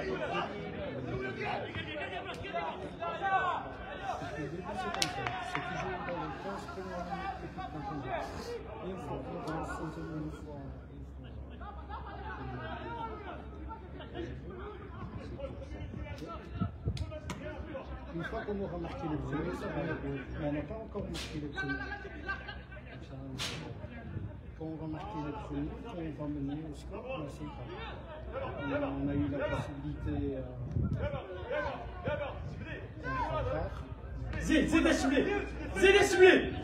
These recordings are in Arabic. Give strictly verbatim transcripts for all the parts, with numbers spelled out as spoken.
Une fois qu'on aura marqué les premiers, ça va être bon. Mais on n'a pas encore marqué les premiers. Quand on va marquer les premiers, quand on va mener au score, là c'est grave. On a eu la possibilité à... زيد زيد الشملي زيد الشملي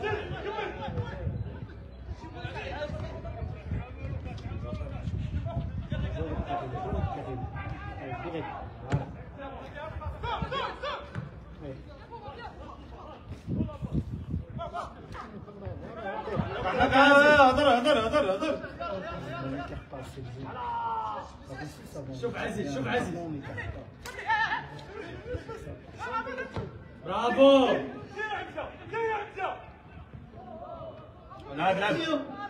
هضر هضر هضر هضر شوف عزيز شوف عزيز برافو لعب لعب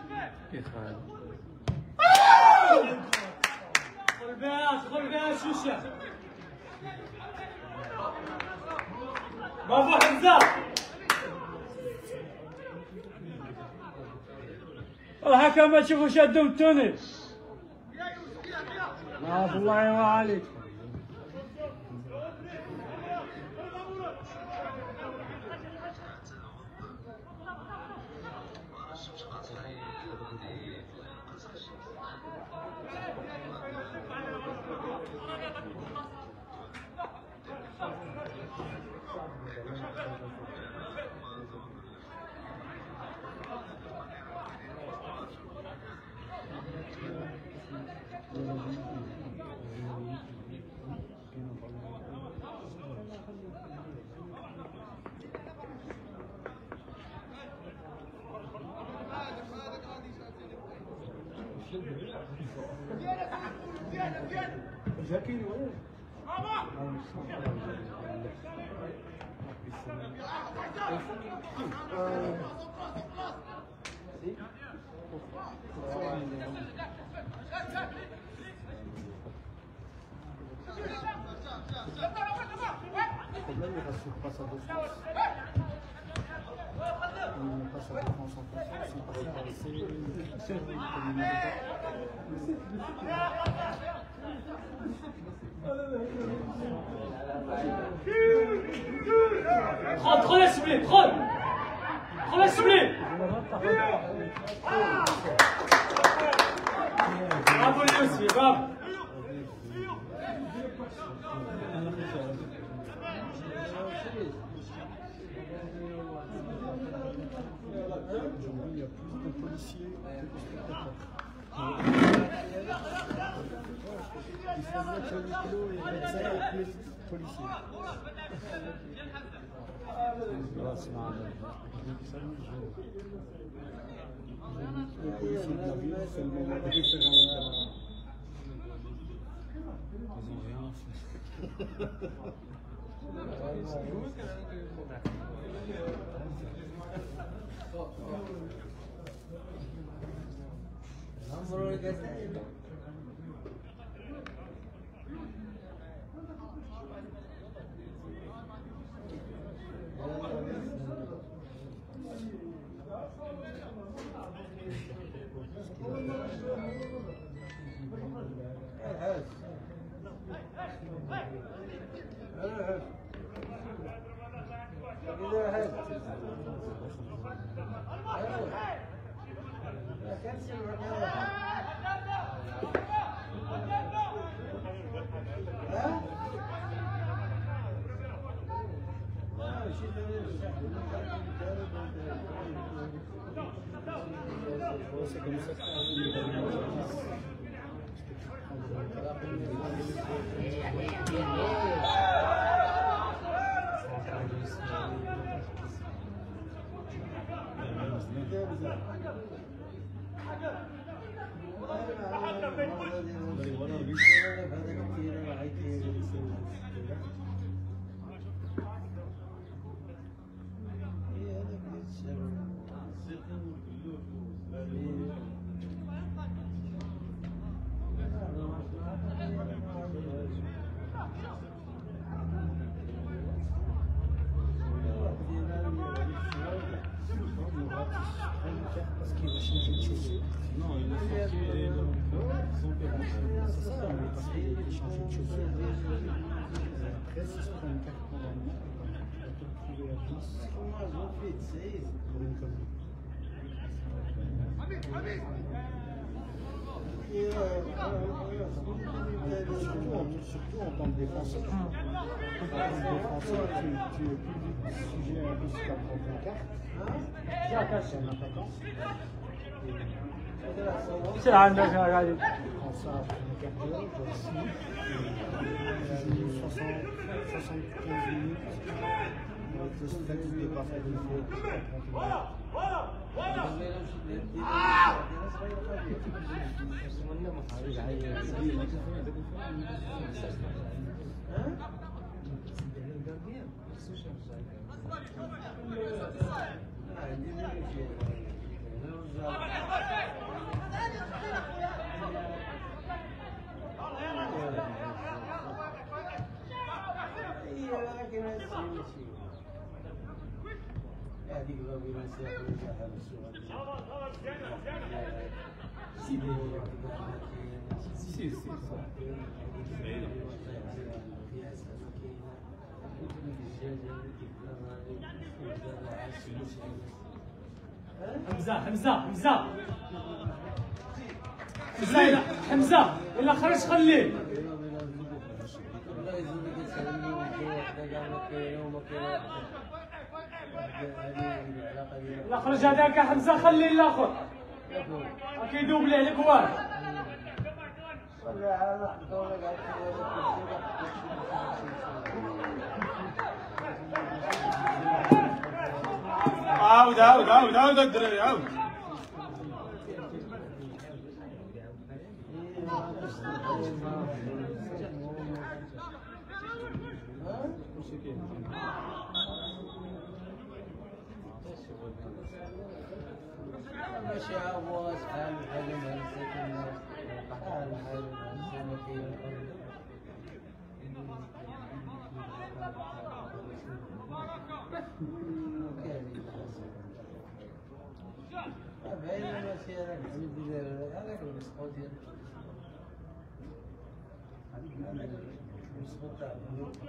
خل بها خل بها شوشه برافو حمزه وهكا ما تشوفوا شادوا من تونس برافو الله ينور عليك جاكين وين؟ Prends, prends la ciblée, prends Prends la ciblée Bravo lui aussi, bravo Aujourd'hui, il y a plus de policiers que de spectateurs. Il faut mettre le micro et mettre ça avec les policiers. Le policier de la ville, c'est le moment de référence. Ils n'ont rien fait. C'est comme ça Non, il a sorti les son père. C'est ça, mais parce qu'il a changé de chaussure. Après, si je prends une carte condamnée, il va te trouver à dix. Comment ils ont fait de seize pour une commune. Surtout en tant que défenseur. En tant que défenseur, tu, tu es plus vite sujet à risque à prendre une carte. C'est un attaquant. C'est un attaquant, regardez. Quand ça a pris une carte rouge, aussi, tu joues soixante-quinze minutes. Le stress de pas faire une faute. Voilà, voilà, voilà. Si, si, حمزة حمزة حمزة حمزة حمزة إلا خرج خليه إلا خرج هذاك حمزة خليه الآخر أكيد دوبلي عليك واحد عاود عاود عاود عاود الدراري عاود ماشي عاود شحال بحال ما نسيت بحال بحال ما كاين باين ماشي هذاك الحمد لله هذاك المسقط ديال المسقط تاع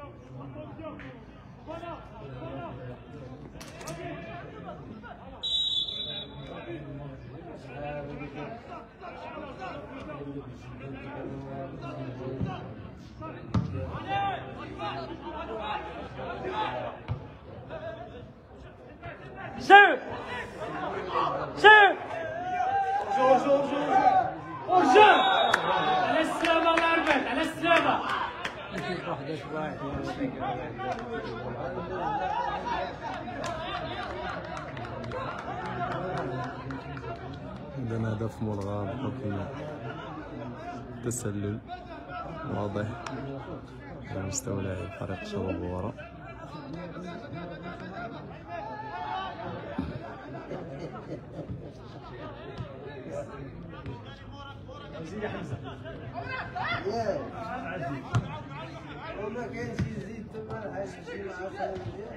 شوف شوف شوف شوف شوف وشوف على السلامة الله يربح على السلامة عندنا هدف ملغى بحكم تسلل واضح على مستوى لاعب فريق شباب ورا. زيد يا حمزة ياه وما كانش يزيد تما الحاج شي مع فهم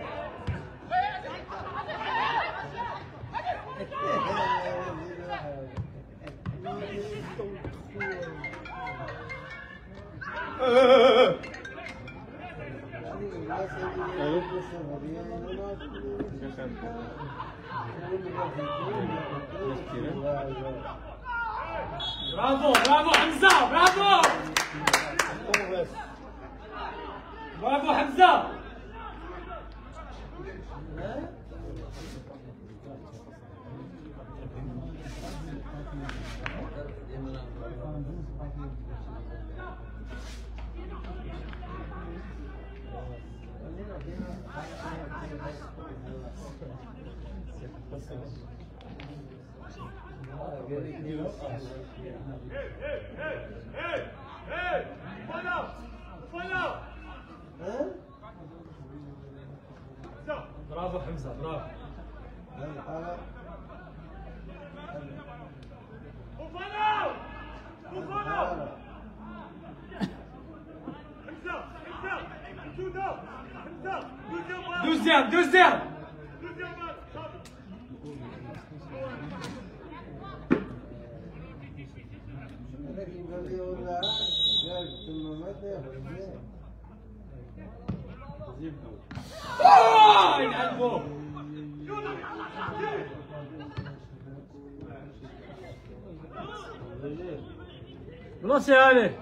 برافو برافو حمزة برافو برافو حمزة برافو حمزة برافو Deuxième, deuxième. آه يلعبوا بلاصي عليه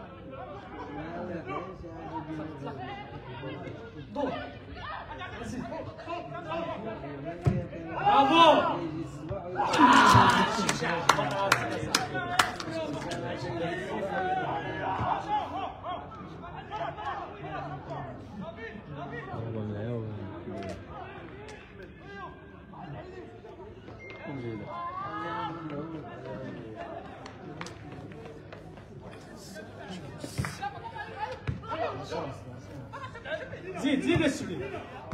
برافو زيد زيد السبيل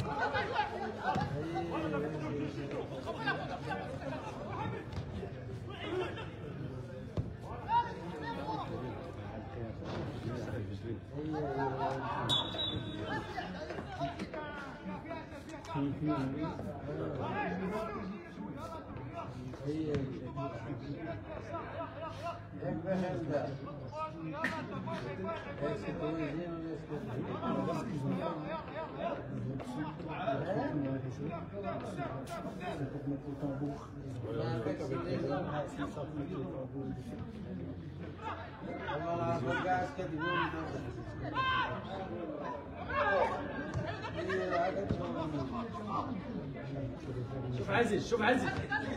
شوف عزيز شوف عزيز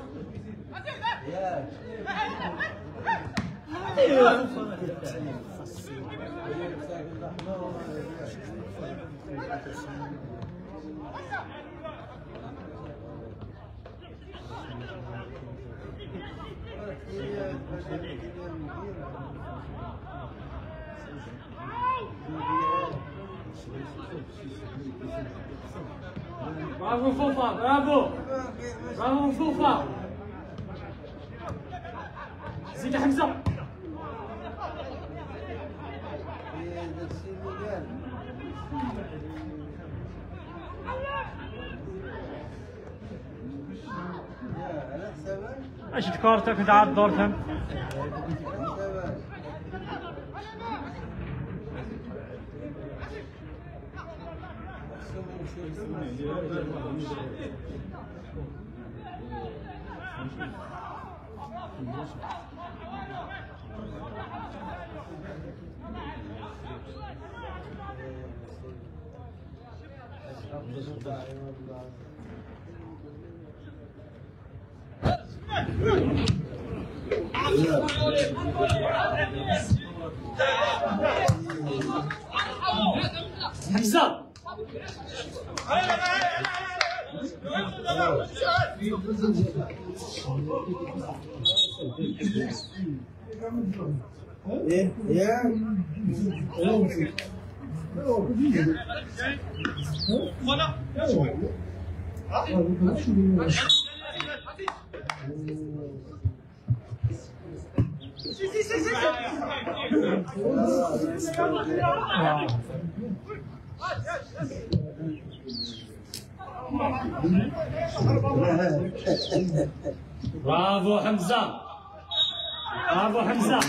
برافو فوفا برافو برافو فوفا زيد حمزة اش كورتك تاع الدور فهم حمزة برافو حمزة برافو حمزة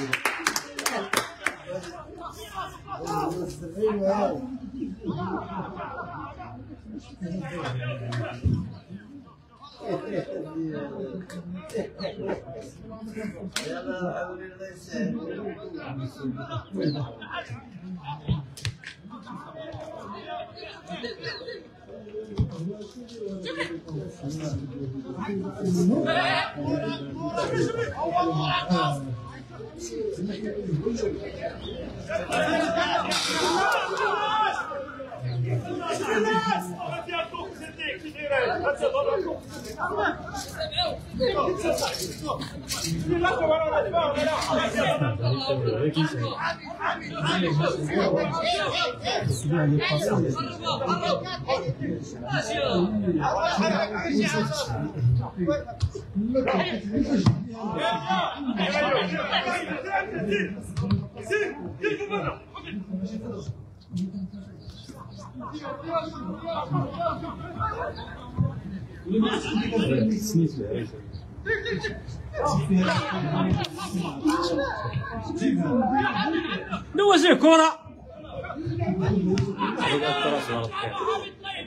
نوزي كرة.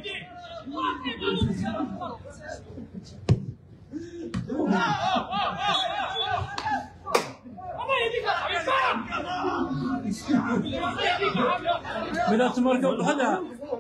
بدأت تمركب وحدها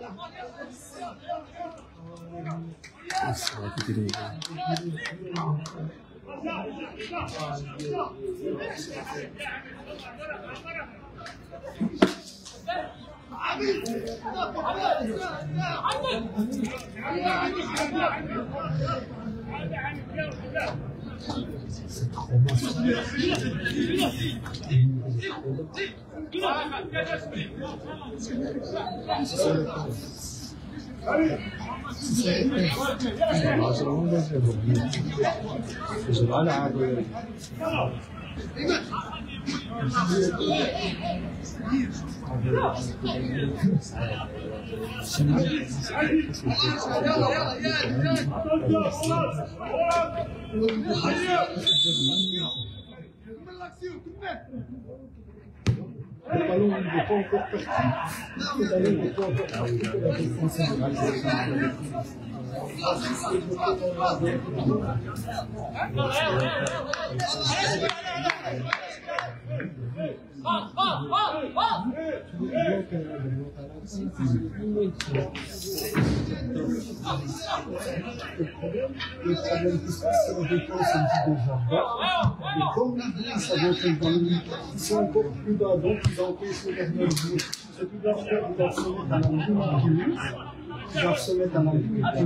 Le ballon n'est pas encore parti. Le ballon n'est pas encore parti. La défense est le problème qui se passe, c'est la défense est déjà bas. Et comme l'idée, ça va être dans le milieu, ils sont encore plus bas, donc ils empêchent le dernier jour. Ce qu'ils doivent faire, ils doivent se mettre à l'angle du mur. Ils doivent se mettre à l'angle du mur.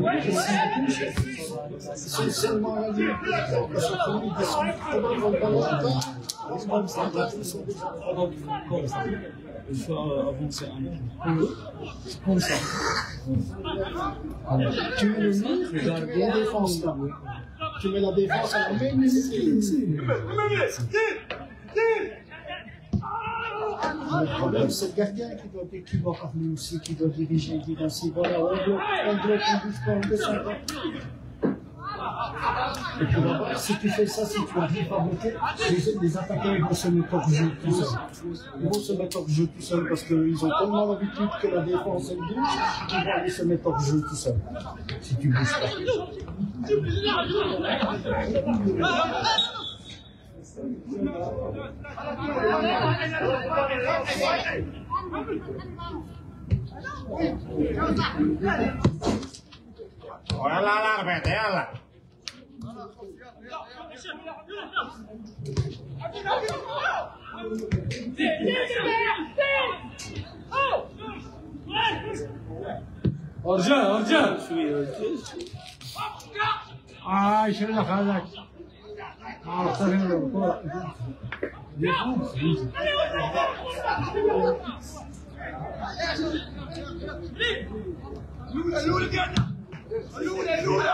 C'est seulement à la limite. Parce que comme ils descendent trop bas dans le ballon, ils sont déjà comme ça. Il faut avancer un peu. Comme ça. Tu mets le mur, regarde la défense là. Tu mets la défense à la même limite. Le problème, c'est le gardien qui doit, qui doit parler aussi, qui doit diriger, qui doit dire voilà, on bloque, on bloque, on bouge pas, on descend pas. Et puis là-bas, si tu fais ça, si tu n'arrives pas à bloquer, les, les attaquants ils vont se mettre hors jeu tout seuls. Ils vont se mettre hors jeu tout seuls parce qu'ils ont tellement l'habitude que la défense elle bouge, qu'ils vont aller se mettre hors jeu tout seuls. Si tu bouges pas. Ora lá, lá, repete, ela. ارجع ارجع Ah, يشيل لك هذاك. اه صحيح الكرة. Lula, Lula, gana! Lula, Lula!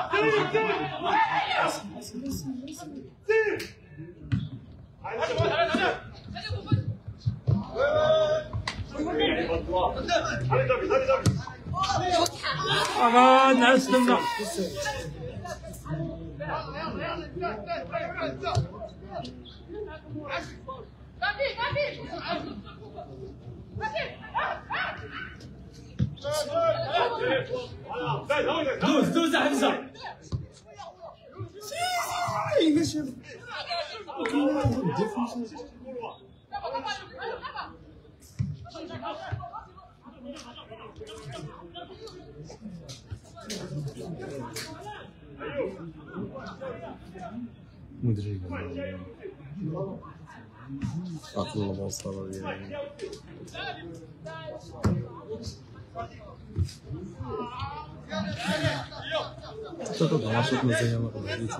انا نعسلنا دوز دوز حمزه مدري أطلع بوصلة يعني что-то там что-то на заняла видите.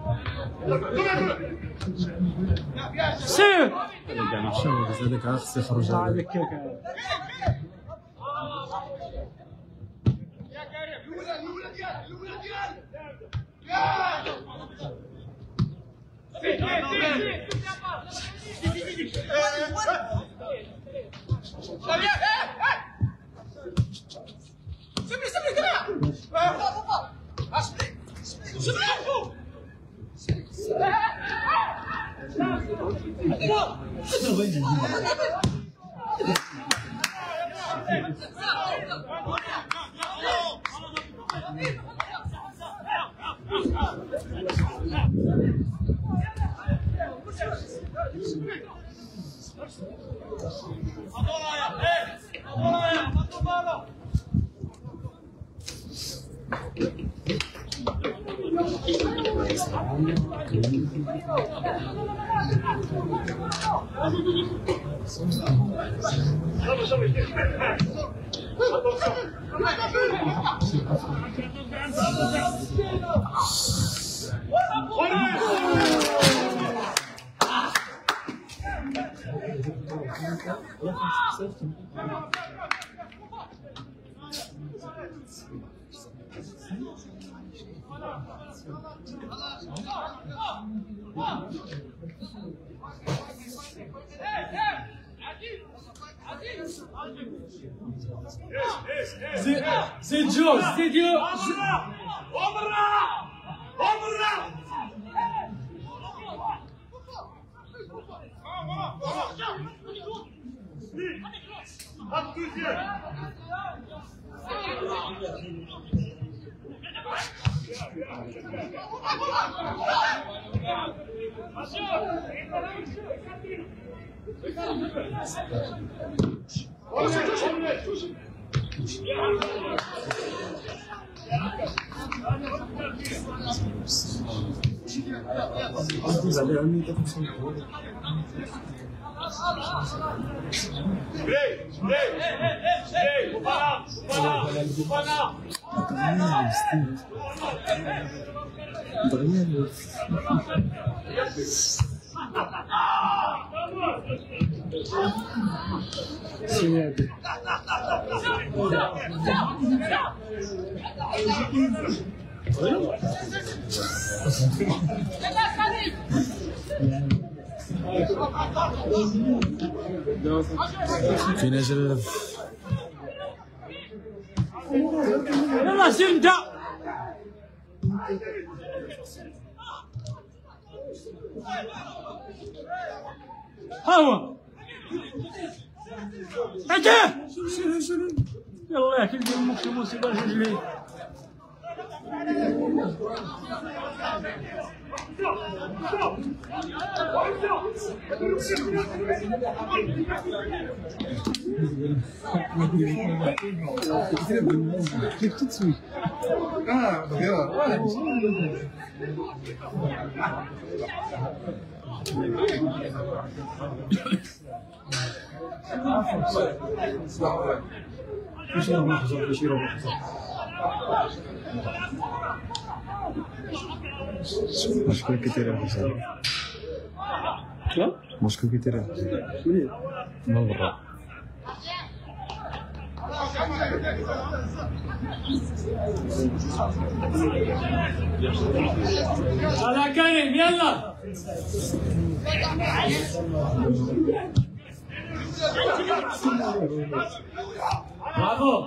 سير شوف هذاك عا خصو يخرج هذاك. زيد زيد جوز زيد يو فينا جلب يلا سير انت. ها هو اجي يلا ياكل ديال امك الموسيقى رجلي. كيف تتسوي؟ اه صغيرة. شكون كيتيري الحساب؟ شكون كيتيري الحساب؟ ما برا. يلا كريم يلا. برافو.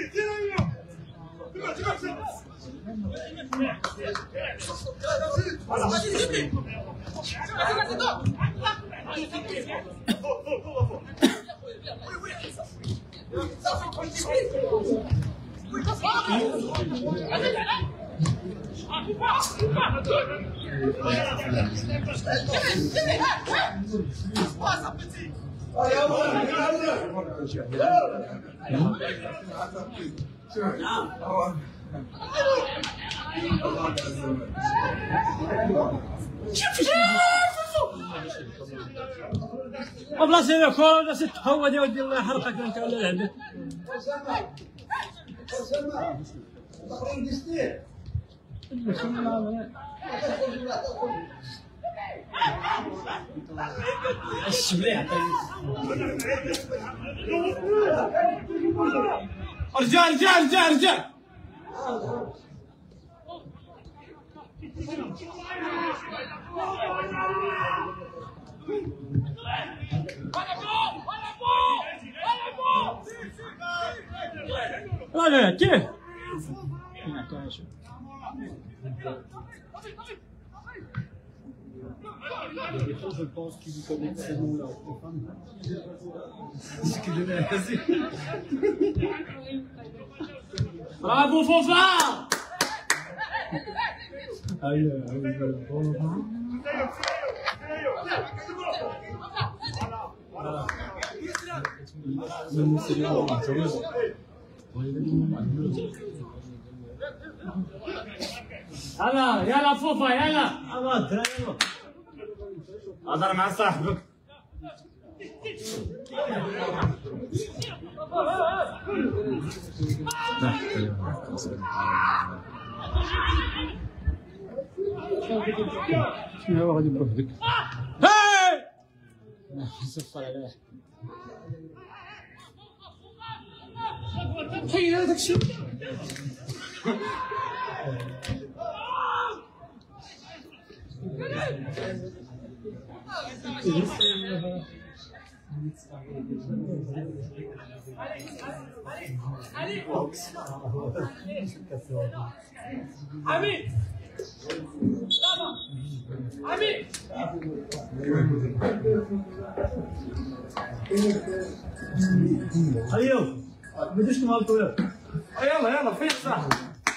بلاصه يا كورة ولا ست هو دي ودي الله يحرقك انت ولا لعبك. رجال رجال رجال رجال لا لا كيف؟ Des fois, je pense qu'il connaît ces noms-là. Bravo Fofa! Aïe, aïe, يلا يلا فوفا يلا هضر مع صاحبك. شنو هو غادي بوحدك؟ هاي صفر عليه. حي هذاك الشيء حميد حميد ايوه ما بديش نهبطوا ياك. يلا يلا فين صح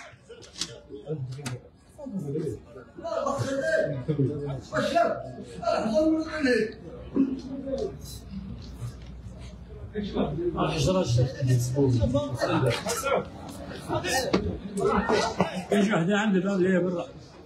كاين شي وحده عندها باب اللي هي برا.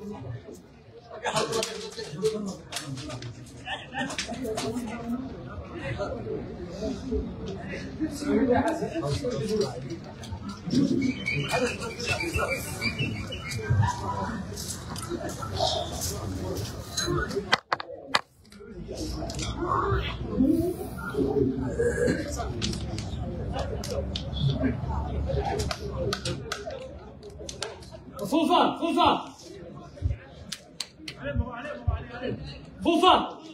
فوفا فوفا فوفا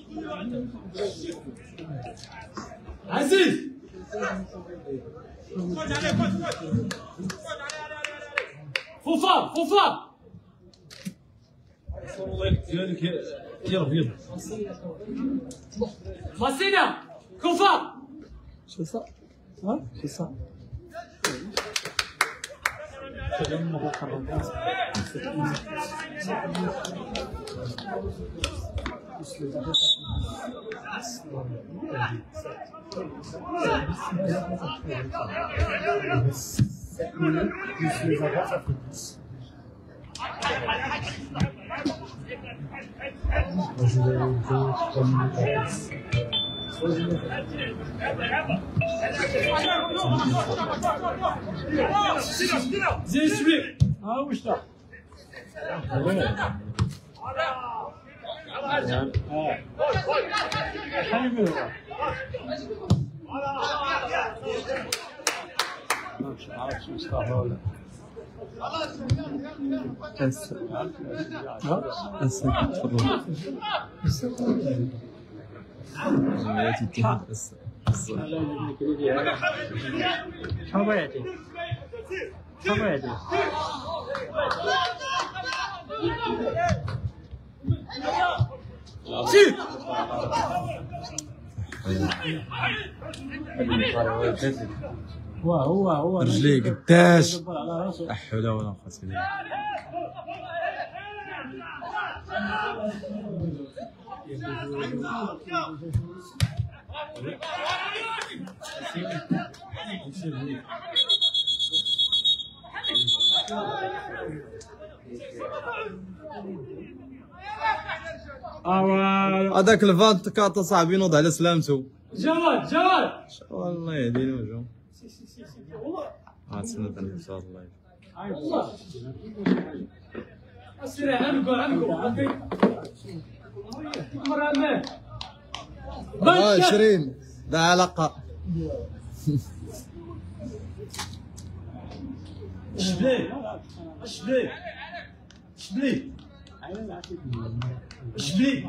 عزيز فوفا فوفا ديالك يا ابيض. ماسينا كوفا شو صار؟ ها؟ شو صار؟ زين شوي ها وش صار؟ حبيبي مش عارف شو صار ولا هسه هسه تفرج عمليات الاتحاد هسه شو بيعتي؟ شو بيعتي؟ سير هو هو هو رجليه قداش دبر على راسه. لا حول ولا قوة الا بالله. هذاك الفانت كاطا صاحبي ينوض على سلامته. جواد جواد والله يهدينا وجهه. ها تسنى ان شاء الله. اسير عنكم عنكم عندك مرة ما عشرين ده علاقة. شبلي شبلي شبلي شبلي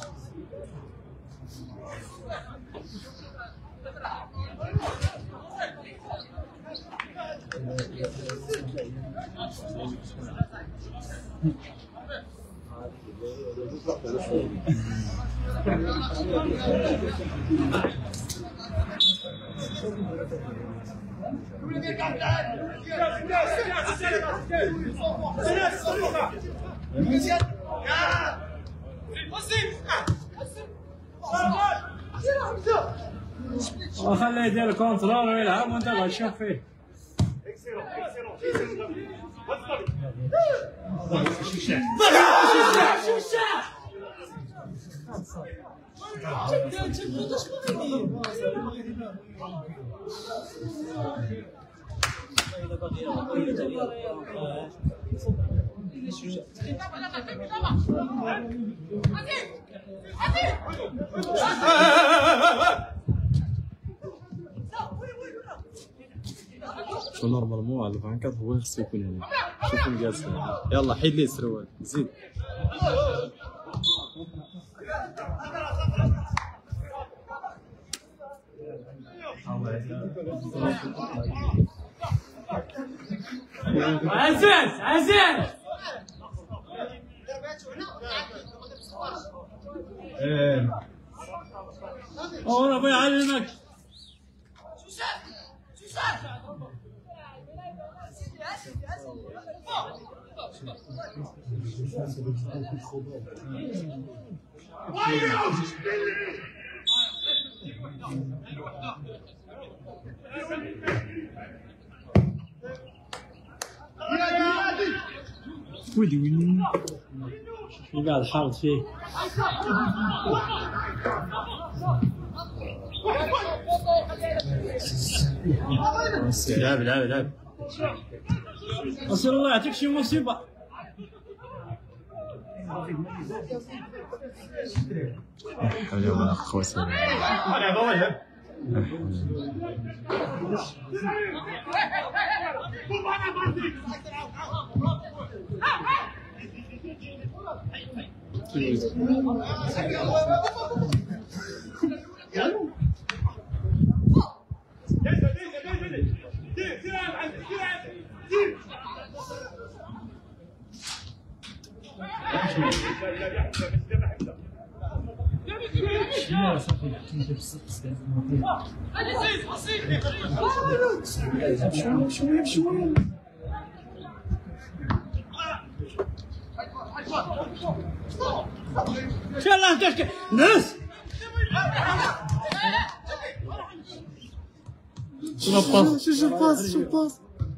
وخليه يدير الكونترول ويلعب وانت غتشوف فيه. شو نورمالمون على أربعة وعشرين هو خصو يكون هنا. شوفهم جالسين. يلا حيد ليه السروال زيد. عزيز عزيز هو ربي يعلمك. ويلي ويلي شنو قاعد حاط فيه؟ لعب لعب لعب أسأل الله يعطيك شي مصيبة. اليوم انا خوتي انا بوجه يلا انت ناس شو باس شو باس شو باس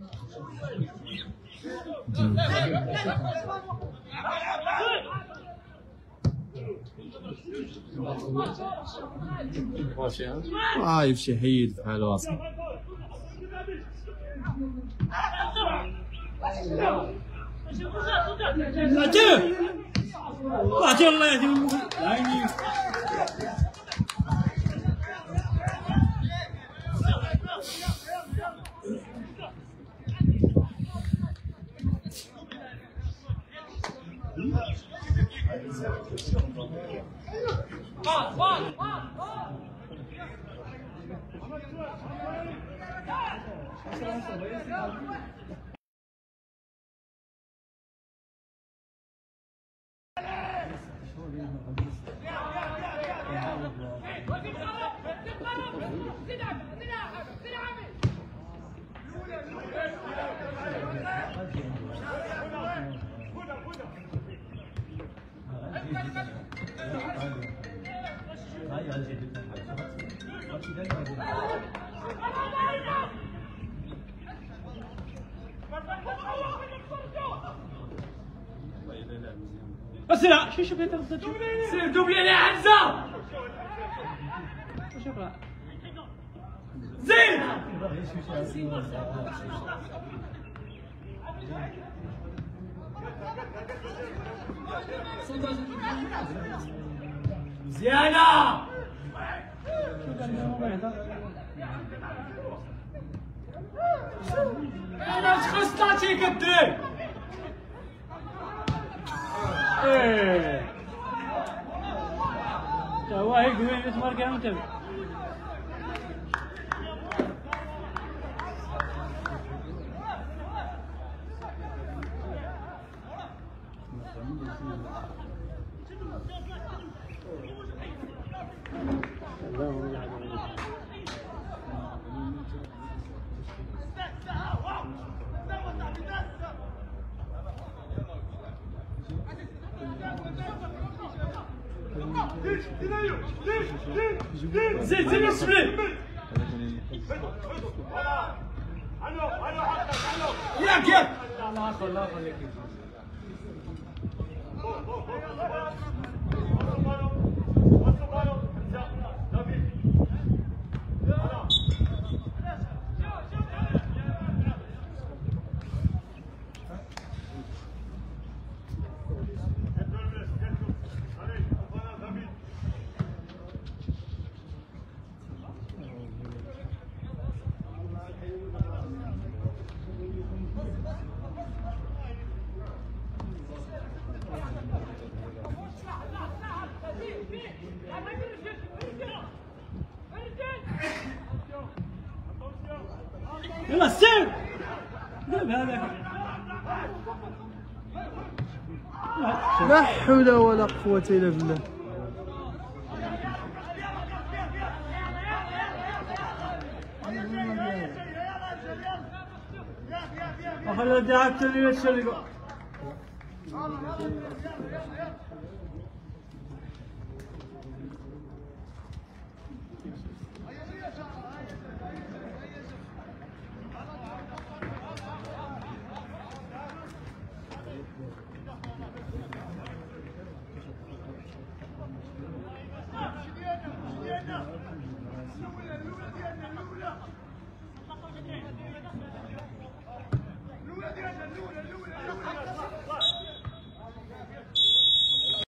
اه يمشي حيد بحال واصل عطيه عطيه الله يهديك عيني. اسرع شو شوف انت سير دوبلي يا حمزه شكرا زين مزيانة انا شخص تعطيك الدري ايه هو هيك وين اسمر كان متابع زيد زيد السبلي ياك ياك الله اخر الله يخليك يلا سير لا حول ولا قوة إلا بالله. خلي دعك تلي الشرقة الأولى ديالنا الأولى الأولى